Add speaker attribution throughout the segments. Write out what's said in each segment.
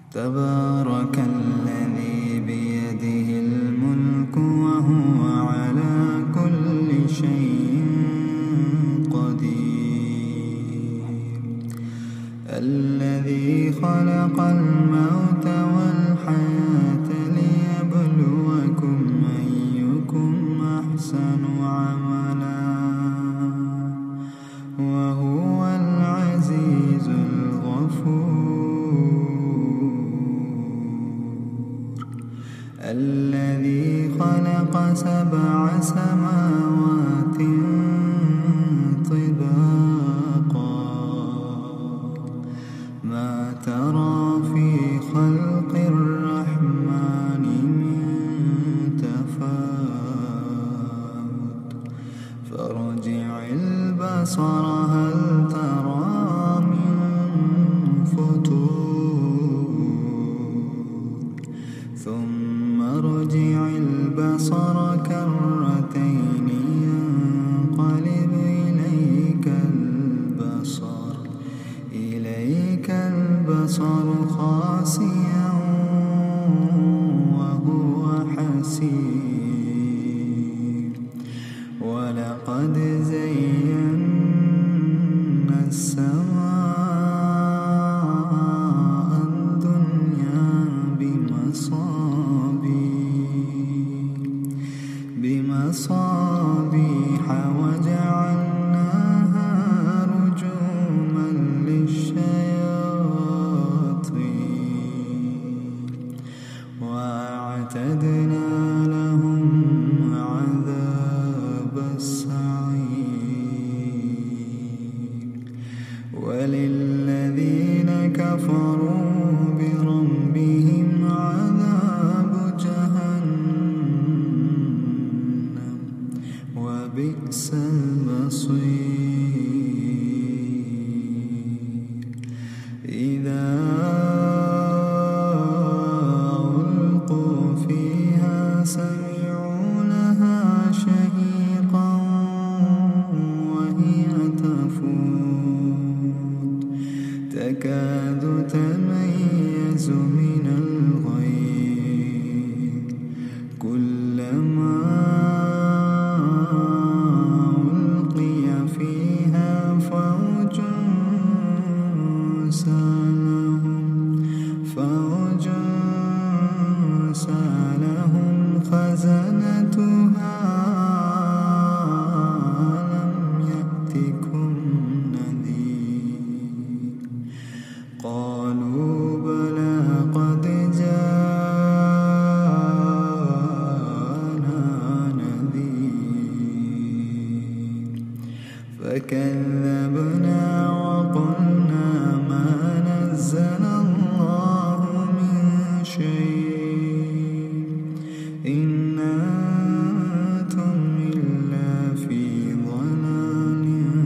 Speaker 1: تبارك الذي بيده الملك وهو على كل شيء قدير. الذي خلق الموت والحياة ليبلوكم أيكم أحسن عملا وهو العزيز الغفور. الذي خلق 7 سماوات طباقا ما ترى في خلق الرحمن من تفاوت فارجع البصر هل ترى من فطور ثم ارجع البصر كرتين ينقلب إليك البصر خاسئا وهو حسير. ولقد زينا السماء الدنيا بمصابيح وجعلناها رجوما للشياطين وأعتدنا لهم عذاب السعير. وللذين كفروا بربهم عذاب جهنم وبئس المصير. إذا ألقوا فيها سمعوا لها شهيقا وهي تفور تكاد تميز من الغيظ كلما ألقي فيها فوج سألهم خزنتها ألم يأتكم نذير قالوا بلى قد جاءنا نذير فكذبنا وقلنا ما نزل الله من شيء إن أنتم إلا في ضلال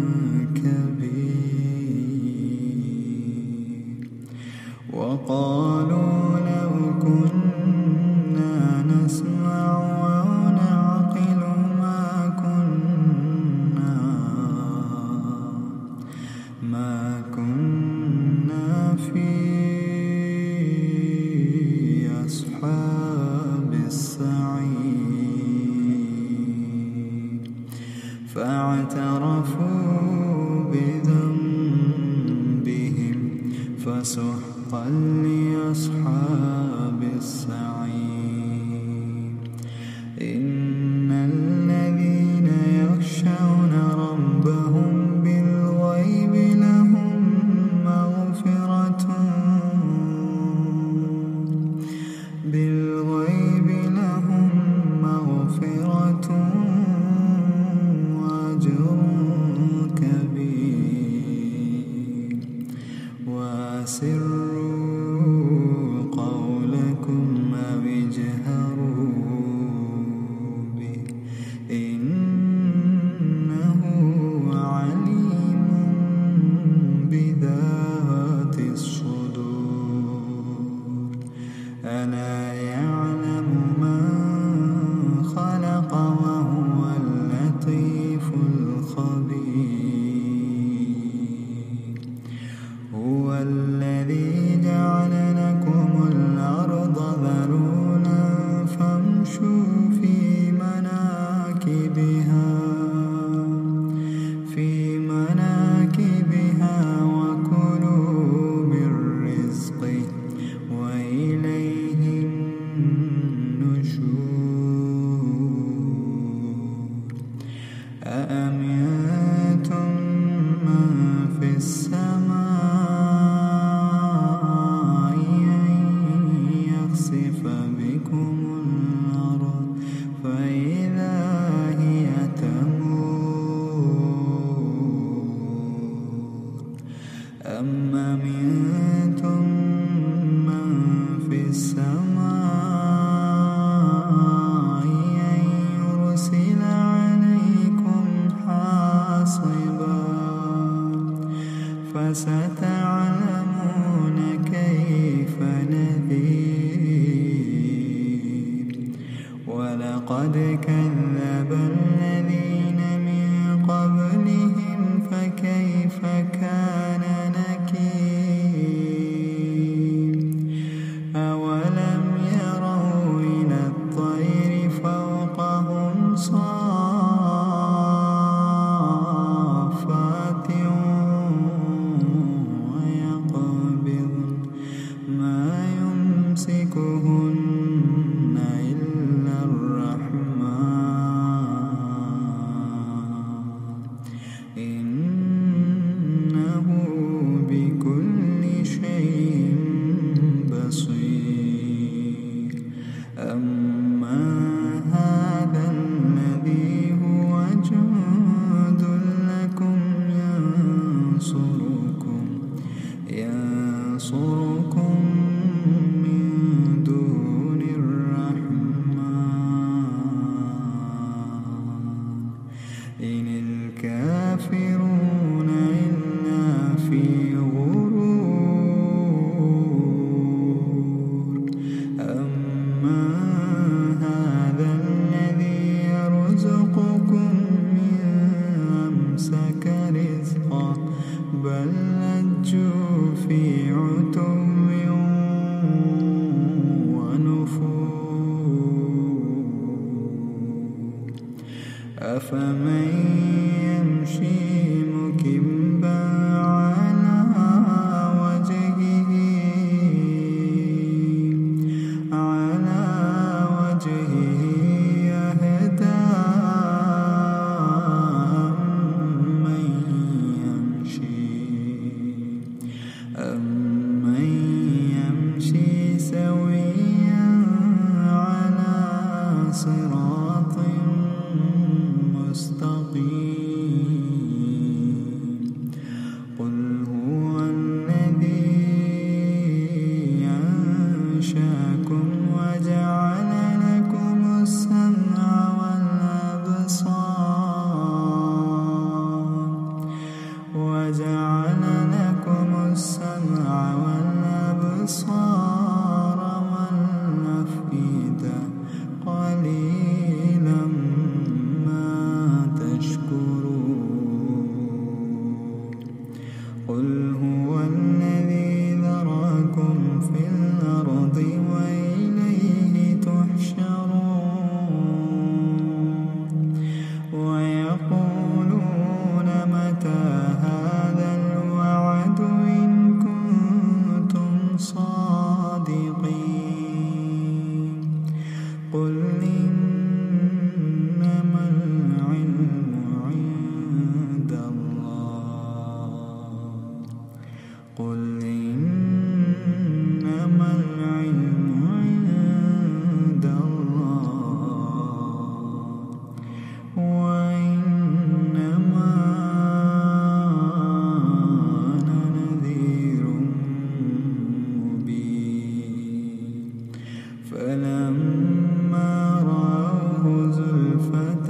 Speaker 1: كبير. وقالوا لو كنا نسمع أو نعقل ما كنا في أصحاب السعير. فاعترفوا بذنبهم فسحقا لأصحاب السعير. إن الذين يخشون ربهم بالغيب لهم مغفرة وأجر كبير. وأسروا قولكم أو اجهروا بكم الأرض فإذا هي تمور أم أمنتم من في السماء أن يرسل عليكم حاصبا فستعلمون كيف نذير ولقد كذب الذين من قبلهم فكيف كان نكير أولم يروا إلى الطير فوقهم صافات ويقبضن ما يمسكهن إلا الرحمن إنه بكل شيء بصير أما هذا الذي هو جند لكم ينصركم من دون الرحمن إن الكافرون إلا في غرور أما هذا الذي يرزقكم من أمسك رزقا بل لجوا في عتو ونفور أفمن يمشي مكبا على وجهه أهدى أمن يمشي سويا على صراط مستقيم قل هو الذي أنشأكم وجعل لكم السمع والأبصار والأفئدة قليلا ما تشكرون قل هو الذي ذرأكم في الأرض وإليه تحشرون ويقولون متى هذا الوعد إن كنتم صادقين قل إنما العلم عند الله قل إنما العلم عند الله وإنما أنا نذير مبين فلما رأوه زلفة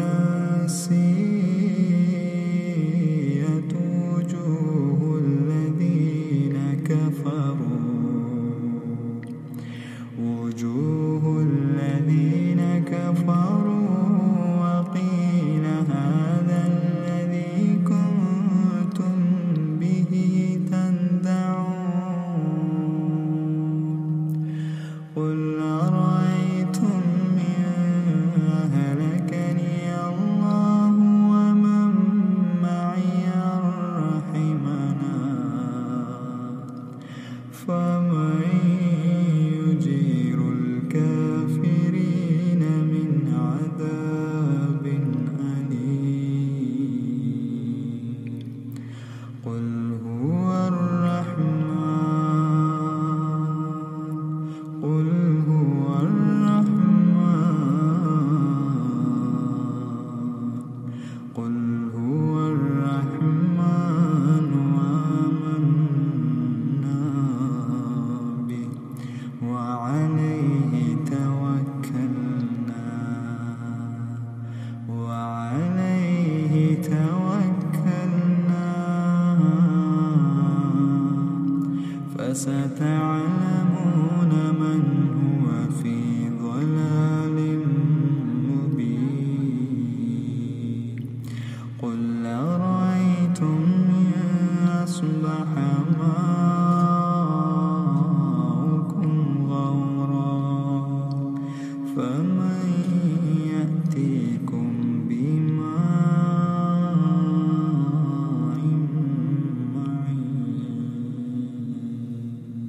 Speaker 1: سيئت وجوه الذين كفروا وقيل هذا الذي كنتم به تدعون قل أرأيتم إن أهلكني الله ومن معي رحمنا فمن يجير الكافرين من عذاب أليم قل هو الرحمن وعليه توكلنا فستعلمون من هو في ضلال مبين قل أرأيتم إن أصبح